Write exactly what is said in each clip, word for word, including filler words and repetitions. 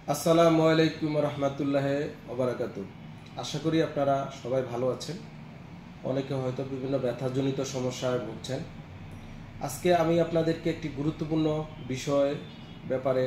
আসসালামু আলাইকুম রহমতুল্লাহ ওবারাকাতু। আশা করি আপনারা সবাই ভালো আছেন। অনেকে হয়তো বিভিন্ন ব্যথাজনিত সমস্যায় ভুগছেন। আজকে আমি আপনাদেরকে একটি গুরুত্বপূর্ণ বিষয় ব্যাপারে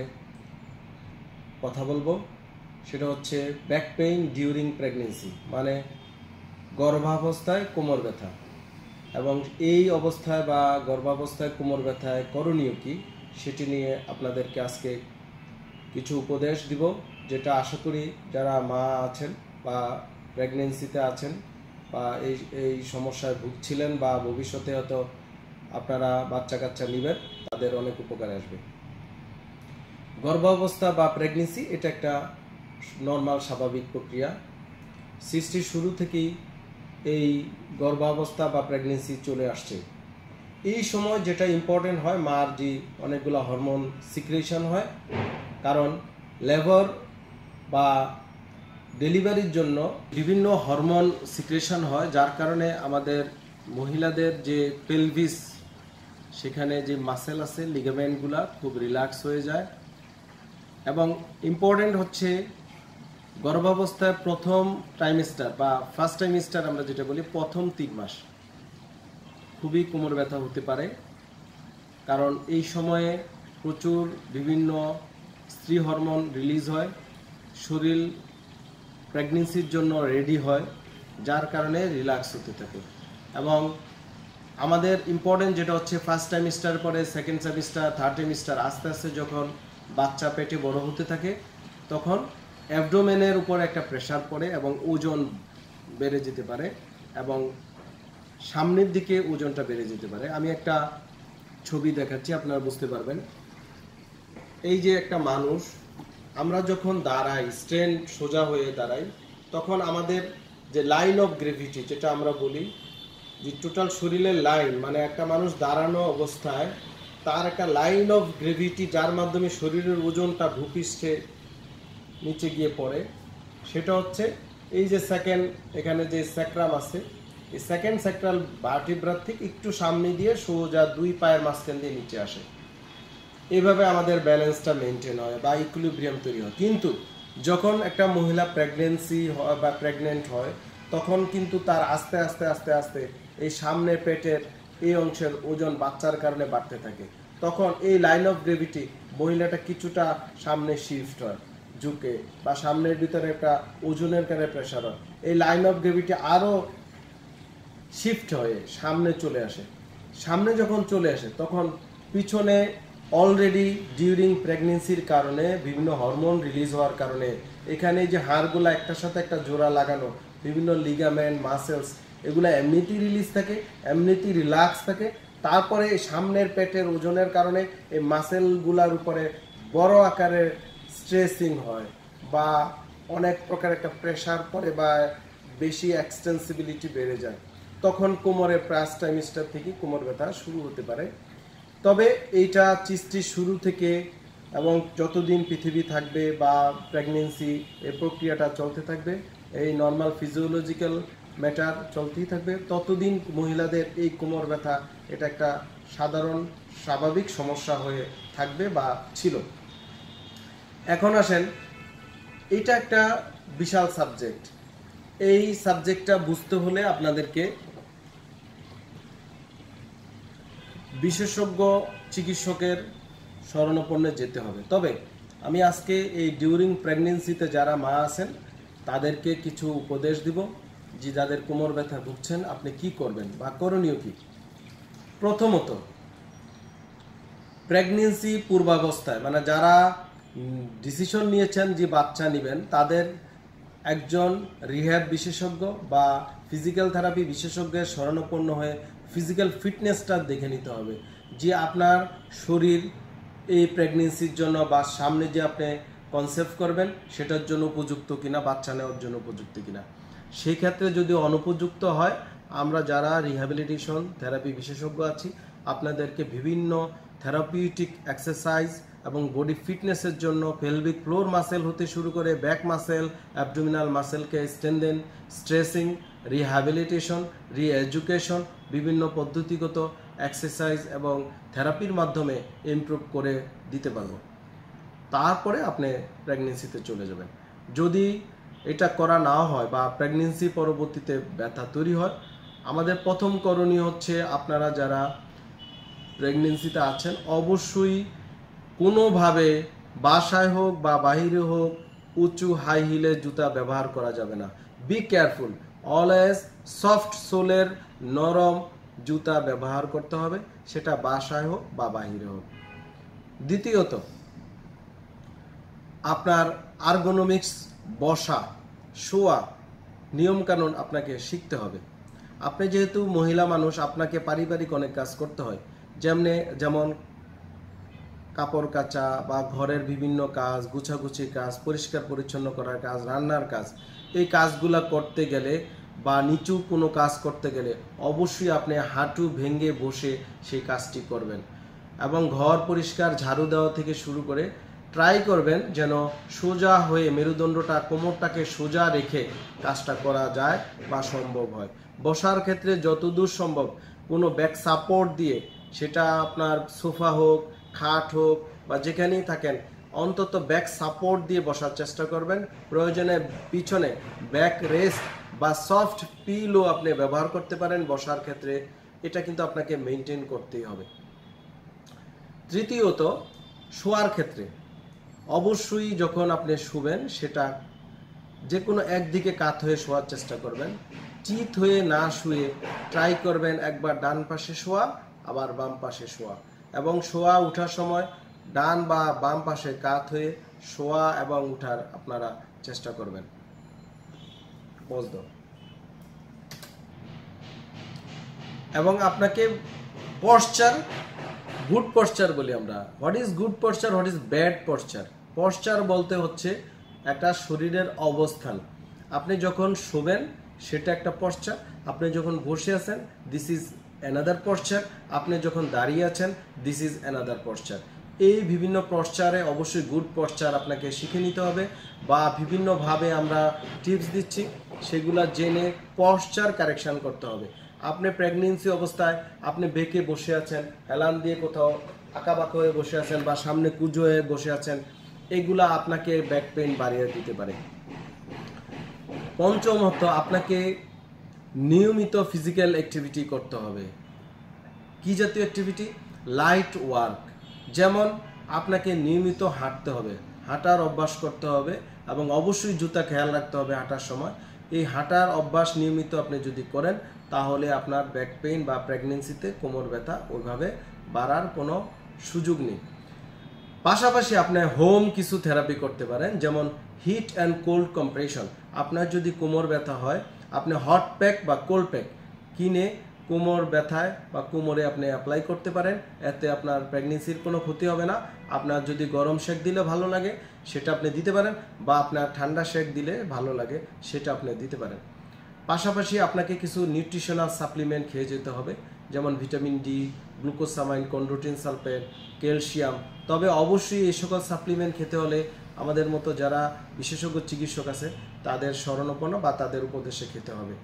কথা বলবো। সেটা হচ্ছে ব্যাক পেইন ডিউরিং প্রেগনেন্সি, মানে গর্ভাবস্থায় কোমর ব্যথা। এবং এই অবস্থায় বা গর্ভাবস্থায় কোমর ব্যথায় করণীয় কি, সেটি নিয়ে আপনাদেরকে আজকে কিছু উপদেশ দিব, যেটা আশা করি যারা মা আছেন বা প্রেগনেন্সিতে আছেন বা এই এই সমস্যায় ভুগছিলেন বা ভবিষ্যতে হয়তো আপনারা বাচ্চা কাচ্চা নেবেন, তাদের অনেক উপকারে আসবে। গর্ভাবস্থা বা প্রেগনেন্সি এটা একটা নর্মাল স্বাভাবিক প্রক্রিয়া। সৃষ্টির শুরু থেকেই এই গর্ভাবস্থা বা প্রেগনেন্সি চলে আসছে। এই সময় যেটা ইম্পর্টেন্ট হয়, মার যে অনেকগুলো হরমোন সিক্রেশন হয়, কারণ লেবার বা ডেলিভারির জন্য বিভিন্ন হরমোন সিক্রেশন হয়, যার কারণে আমাদের মহিলাদের যে পেলভিস, সেখানে যে মাসেল আছে, লিগামেন্টগুলা খুব রিল্যাক্স হয়ে যায়। এবং ইম্পর্টেন্ট হচ্ছে গর্ভাবস্থায় প্রথম ট্রাইমেস্টার বা ফার্স্ট ট্রাইমেস্টার আমরা যেটা বলি, প্রথম তিন মাস খুবই কোমর ব্যথা হতে পারে, কারণ এই সময়ে প্রচুর বিভিন্ন স্ত্রী হরমোন রিলিজ হয়, শরীর প্রেগনেন্সির জন্য রেডি হয়, যার কারণে রিল্যাক্স হতে থাকে। এবং আমাদের ইম্পর্টেন্ট যেটা হচ্ছে ফার্স্ট ট্রাইমেস্টার পরে সেকেন্ড ট্রাইমেস্টার, থার্ড ট্রাইমেস্টার, আস্তে আস্তে যখন বাচ্চা পেটে বড় হতে থাকে, তখন অ্যাবডোমেনের উপর একটা প্রেশার পড়ে এবং ওজন বেড়ে যেতে পারে এবং সামনের দিকে ওজনটা বেড়ে যেতে পারে। আমি একটা ছবি দেখাচ্ছি, আপনারা বুঝতে পারবেন। এই যে একটা মানুষ, আমরা যখন দাঁড়াই, স্ট্যান্ড সোজা হয়ে দাঁড়াই, তখন আমাদের যে লাইন অফ গ্রেভিটি যেটা আমরা বলি, যে টোটাল শরীরের লাইন, মানে একটা মানুষ দাঁড়ানো অবস্থায় তার একটা লাইন অফ গ্রেভিটি, যার মাধ্যমে শরীরের ওজনটা ভূপৃষ্ঠে নিচে গিয়ে পড়ে, সেটা হচ্ছে এই যে সেকেন্ড, এখানে যে স্যাক্রাম আছে, এই সেকেন্ড স্যাক্রাল ভার্টিব্রা থেকে একটু সামনে দিয়ে সোজা দুই পায়ের মাঝখান দিয়ে নিচে আসে। এইভাবে আমাদের ব্যালেন্সটা মেনটেন হয় বা ইকুইলিব্রিয়াম তৈরি হয়। কিন্তু যখন একটা মহিলা প্রেগনেন্সি হয় বা প্রেগনেন্ট হয়, তখন কিন্তু তার আস্তে আস্তে আস্তে আস্তে এই সামনের পেটের এই অংশের ওজন বাচ্চার কারণে বাড়তে থাকে। তখন এই লাইন অফ গ্রেভিটি মহিলাটা কিছুটা সামনে শিফট হয়, ঝুঁকে, বা সামনের ভিতরে একটা ওজনের কারণে প্রেশার হয়, এই লাইন অফ গ্রেভিটি আরও শিফট হয়ে সামনে চলে আসে। সামনে যখন চলে আসে, তখন পিছনে অলরেডি ডিউরিং প্রেগনেন্সির কারণে বিভিন্ন হরমোন রিলিজ হওয়ার কারণে এখানে যে হাড়গুলো একটার সাথে একটা জোড়া লাগানো, বিভিন্ন লিগামেন্ট, মাসেলস, এগুলো এমনিতেই রিলিজ থাকে, এমনিতেই রিল্যাক্স থাকে। তারপরে সামনের পেটের ওজনের কারণে এই মাসেলগুলার উপরে বড় আকারের স্ট্রেসিং হয় বা অনেক প্রকার একটা প্রেশার পড়ে বা বেশি এক্সটেন্সিবিলিটি বেড়ে যায়। তখন কোমরের ফার্স্ট ট্রাইমেস্টার থেকে কোমর ব্যথা শুরু হতে পারে। তবে এইটা সৃষ্টির শুরু থেকে এবং যতদিন পৃথিবী থাকবে বা প্রেগনেন্সি এই প্রক্রিয়াটা চলতে থাকবে, এই নর্মাল ফিজিওলজিক্যাল ম্যাটার চলতেই থাকবে, ততদিন মহিলাদের এই কোমর ব্যথা এটা একটা সাধারণ স্বাভাবিক সমস্যা হয়ে থাকবে বা ছিল। এখন আসেন, এটা একটা বিশাল সাবজেক্ট। এই সাবজেক্টটা বুঝতে হলে আপনাদেরকে বিশেষজ্ঞ চিকিৎসকের শরণাপন্নে যেতে হবে। তবে আমি আজকে এই ডিউরিং প্রেগনেন্সিতে যারা মা আছেন, তাদেরকে কিছু উপদেশ দিব, যে যাদের কোমর ব্যথা ভুগছেন আপনি কি করবেন বা করণীয় কি। প্রথমত, প্রেগনেন্সি পূর্বাবস্থায়, মানে যারা ডিসিশন নিয়েছেন যে বাচ্চা নেবেন, তাদের একজন রিহ্যাব বিশেষজ্ঞ বা ফিজিক্যাল থেরাপি বিশেষজ্ঞের শরণাপন্ন হয়ে ফিজিক্যাল ফিটনেসটা দেখে নিতে হবে, যে আপনার শরীর এই প্রেগনেন্সির জন্য বা সামনে যে আপনি কনসেপ্ট করবেন সেটার জন্য উপযুক্ত কিনা, বাচ্চা নেওয়ার জন্য উপযুক্ত কিনা। সেই ক্ষেত্রে যদি অনুপযুক্ত হয়, আমরা যারা রিহ্যাবিলিটেশন থেরাপি বিশেষজ্ঞ আছি, আপনাদেরকে বিভিন্ন থেরাপিউটিক এক্সারসাইজ এবং বডি ফিটনেসের জন্য পেলভিক ফ্লোর মাসেল হতে শুরু করে ব্যাক মাসেল, অ্যাবডোমিনাল মাসেলকে strengthen, stretching, rehabilitation, re education, বিভিন্ন পদ্ধতিগত এক্সারসাইজ এবং থেরাপির মাধ্যমে ইমপ্রুভ করে দিতে পারবো। তারপরে আপনি প্রেগনেন্সিতে চলে যাবেন। যদি এটা করা না হয় বা প্রেগনেন্সি পরবর্তীতে ব্যথা তৈরি হয়, আমাদের প্রথম করণীয় হচ্ছে আপনারা যারা প্রেগনেন্সিতে আছেন অবশ্যই কোনোভাবে বাসায় হোক বা বাহিরে হোক উঁচু হাই হিলের জুতা ব্যবহার করা যাবে না। বি কেয়ারফুল, অলওয়েজ সফট সোলের নরম জুতা ব্যবহার করতে হবে, সেটা বাসায় হোক বা বাহিরে হোক। দ্বিতীয়ত, আপনার আর্গোনমিক্স, বসা, শোয়া নিয়মকানুন আপনাকে শিখতে হবে। আপনি যেহেতু মহিলা মানুষ, আপনাকে পারিবারিক অনেক কাজ করতে হয়, যেমনি যেমন কাপড় কাচা বা ঘরের বিভিন্ন কাজ, গুছাগুছি কাজ, পরিষ্কার পরিচ্ছন্ন করার কাজ, রান্নার কাজ, এই কাজগুলা করতে গেলে বা নিচু কোনো কাজ করতে গেলে অবশ্যই আপনি হাঁটু ভেঙে বসে সেই কাজটি করবেন। এবং ঘর পরিষ্কার, ঝাড়ু দেওয়া থেকে শুরু করে ট্রাই করবেন যেন সোজা হয়ে মেরুদণ্ডটা, কোমরটাকে সোজা রেখে কাজটা করা যায় বা সম্ভব হয়। বসার ক্ষেত্রে যতদূর সম্ভব কোনো ব্যাক সাপোর্ট দিয়ে, সেটা আপনার সোফা হোক, খাট হোক বা যেখানেই থাকেন, অন্তত ব্যাক সাপোর্ট দিয়ে বসার চেষ্টা করবেন। প্রয়োজনে পিছনে ব্যাক রেস্ট বা সফট পিলো আপনি ব্যবহার করতে পারেন বসার ক্ষেত্রে। এটা কিন্তু আপনাকে মেনটেন করতেই হবে। তৃতীয়ত, শোয়ার ক্ষেত্রে অবশ্যই যখন আপনি শুবেন সেটা যে কোনো একদিকে কাত হয়ে শোয়ার চেষ্টা করবেন। চিত হয়ে না শুয়ে ট্রাই করবেন একবার ডান পাশে শোয়া, আবার বাম পাশে শোয়া, এবং শোয়া উঠার সময় ডান বা বাম পাশে কাত হয়ে শোয়া এবং উঠার আপনারা চেষ্টা করবেন। পজ দাও। এবং আপনাকে পশ্চার, গুড পশ্চার বলি আমরা। What is good posture, what is bad posture? Posture বলতে হচ্ছে একটা শরীরের অবস্থান। আপনি যখন শোবেন সেটা একটা পশ্চার, আপনি যখন বসে আছেন দিস ইজ অ্যানাদার পশ্চার, আপনি যখন দাঁড়িয়ে আছেন দিস ইজ অ্যানাদার পশ্চার। এই বিভিন্ন পশ্চারে অবশ্যই গুড পশ্চার আপনাকে শিখে নিতে হবে, বা বিভিন্নভাবে আমরা টিপস দিচ্ছি, সেগুলা জেনে পশ্চার কারেকশন করতে হবে। আপনি প্রেগনেন্সি অবস্থায় আপনি বেঁকে বসে আছেন, হেলান দিয়ে কোথাও আঁকাবাঁকা হয়ে বসে আছেন বা সামনে কুঁজো হয়ে বসে আছেন, এগুলা আপনাকে ব্যাক পেইন বাড়িয়ে দিতে পারে। পঞ্চমত, আপনাকে নিয়মিত ফিজিক্যাল অ্যাক্টিভিটি করতে হবে। কি জাতীয় অ্যাক্টিভিটি? Light work. যেমন আপনাকে নিয়মিত হাঁটতে হবে, হাঁটার অভ্যাস করতে হবে, এবং অবশ্যই জুতা খেয়াল রাখতে হবে হাঁটার সময়। এই হাঁটার অভ্যাস নিয়মিত আপনি যদি করেন তাহলে আপনার ব্যাক পেইন বা প্রেগনেন্সিতে কোমর ব্যথা ওইভাবে বাড়ার কোনো সুযোগ নেই। পাশাপাশি আপনি হোম কিছু থেরাপি করতে পারেন, যেমন হিট অ্যান্ড কোল্ড কম্প্রেশন। আপনার যদি কোমর ব্যথা হয়, আপনি হট প্যাক বা কোল্ড প্যাক কিনে কোমর ব্যথায় বা কোমরে আপনি অ্যাপ্লাই করতে পারেন। এতে আপনার প্রেগনেন্সির কোনো ক্ষতি হবে না। আপনার যদি গরম শেক দিলে ভালো লাগে সেটা আপনি দিতে পারেন, বা আপনার ঠান্ডা শেক দিলে ভালো লাগে সেটা আপনি দিতে পারেন। পাশাপাশি আপনাকে কিছু নিউট্রিশনাল সাপ্লিমেন্ট খেয়ে যেতে হবে, যেমন vitamin D, glucosamine, chondroitin sulphate, calcium. তবে অবশ্যই এই সকল সাপ্লিমেন্ট খেতে হলে আমাদের মতো যারা বিশেষজ্ঞ চিকিৎসক আছে তাদের শরণাপন্ন বা তাদের উপদেশে খেতে হবে।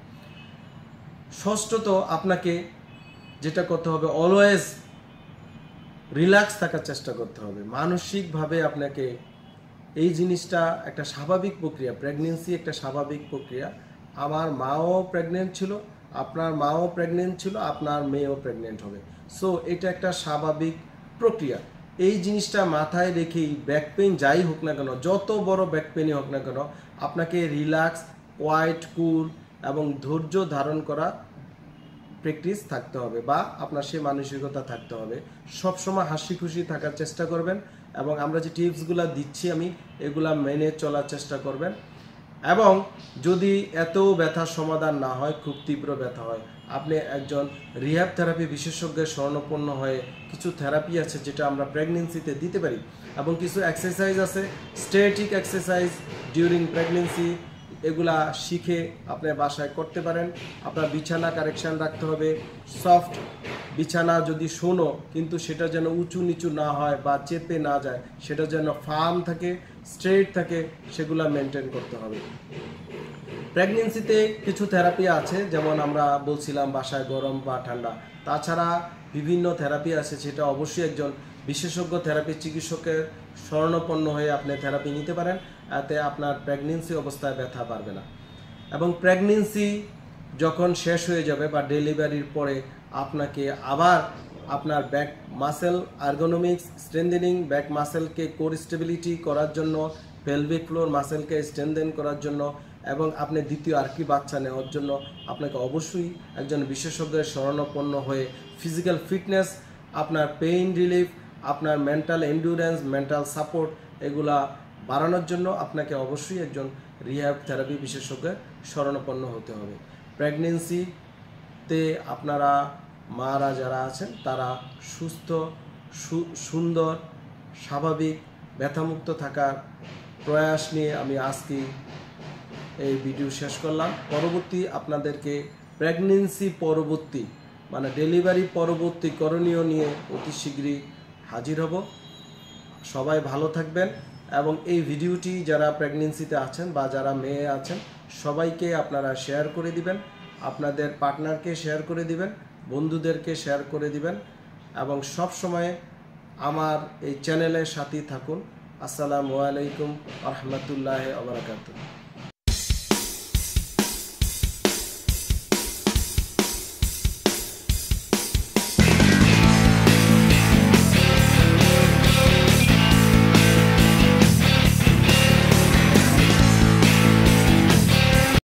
ষষ্ঠত, আপনাকে যেটা করতে হবে, অলওয়েজ রিল্যাক্স থাকার চেষ্টা করতে হবে। মানসিকভাবে আপনাকে এই জিনিসটা একটা স্বাভাবিক প্রক্রিয়া, প্রেগনেন্সি একটা স্বাভাবিক প্রক্রিয়া। আমার মাও প্রেগনেন্ট ছিল, আপনার মাও প্রেগনেন্ট ছিল, আপনার মেয়েও প্রেগনেন্ট হবে। সো এটা একটা স্বাভাবিক প্রক্রিয়া। এই জিনিসটা মাথায় রেখেই ব্যাক পেইন যাই হোক না কেন, যত বড় ব্যাক পেইনই হোক না কেন, আপনাকে রিল্যাক্স, কোয়াইট, কুল এবং ধৈর্য ধারণ করা প্র্যাকটিস থাকতে হবে, বা আপনার সে মানসিকতা থাকতে হবে। সবসময় হাসি খুশি থাকার চেষ্টা করবেন, এবং আমরা যে টিপসগুলো দিচ্ছি আমি এগুলা মেনে চলার চেষ্টা করবেন। এবং যদি এত ব্যথার সমাধান না হয়, খুব তীব্র ব্যথা হয়, আপনি একজন রিহ্যাব থেরাপি বিশেষজ্ঞের শরণাপন্ন হয়ে কিছু থেরাপি আছে যেটা আমরা প্রেগনেন্সিতে দিতে পারি, এবং কিছু এক্সারসাইজ আছে, স্ট্যাটিক এক্সারসাইজ ডিউরিং প্রেগনেন্সি, এগুলা শিখে আপনি বাসায় করতে পারেন। আপনার বিছানা কারেকশান রাখতে হবে, সফট বিছানা যদি শোনো, কিন্তু সেটা যেন উঁচু নিচু না হয় বা চেপে না যায়, সেটা যেন ফার্ম থাকে, স্ট্রেট থাকে, সেগুলা মেনটেন করতে হবে। প্রেগনেন্সিতে কিছু থেরাপি আছে, যেমন আমরা বলছিলাম বাসায় গরম বা ঠান্ডা। তাছাড়া বিভিন্ন থেরাপি আছে, সেটা অবশ্যই একজন বিশেষজ্ঞ থেরাপি চিকিৎসকের শরণাপন্ন হয়ে আপনি থেরাপি নিতে পারেন। এতে আপনার প্রেগনেন্সি অবস্থায় ব্যথা বাড়বে না। এবং প্রেগনেন্সি যখন শেষ হয়ে যাবে বা ডেলিভারির পরে আপনাকে আবার আপনার back muscle ergonomics strengthening, back মাসেলকে কোর স্টেবিলিটি করার জন্য, পেলভিক ফ্লোর মাসেলকে স্ট্রেন্থেন করার জন্য এবং আপনি দ্বিতীয় আর কি বাচ্চা নেওয়ার জন্য আপনাকে অবশ্যই একজন বিশেষজ্ঞের শরণাপন্ন হয়ে ফিজিক্যাল ফিটনেস, আপনার পেইন রিলিফ, আপনার মেন্টাল এন্ডুরেন্স, মেন্টাল সাপোর্ট এগুলা বাড়ানোর জন্য আপনাকে অবশ্যই একজন রিহ্যাব থেরাপি বিশেষজ্ঞের শরণাপন্ন হতে হবে। প্রেগনেন্সিতে আপনারা মারা যারা আছেন তারা সুস্থ, সুন্দর, স্বাভাবিক, ব্যথামুক্ত থাকার প্রয়াস নিয়ে আমি আজকে এই ভিডিও শেষ করলাম। পরবর্তী আপনাদেরকে প্রেগনেন্সি পরবর্তী মানে ডেলিভারি পরবর্তী করণীয় নিয়ে অতি শীঘ্রই হাজির হব। সবাই ভালো থাকবেন এবং এই ভিডিওটি যারা প্রেগনেন্সিতে আছেন বা যারা মেয়ে আছেন সবাইকে আপনারা শেয়ার করে দিবেন, আপনাদের পার্টনারকে শেয়ার করে দিবেন, বন্ধুদেরকে শেয়ার করে দিবেন এবং সব সময় আমার এই চ্যানেলের সাথেই থাকুন। আসসালামু আলাইকুম ওয়া রাহমাতুল্লাহি ওয়া বারাকাতুহু।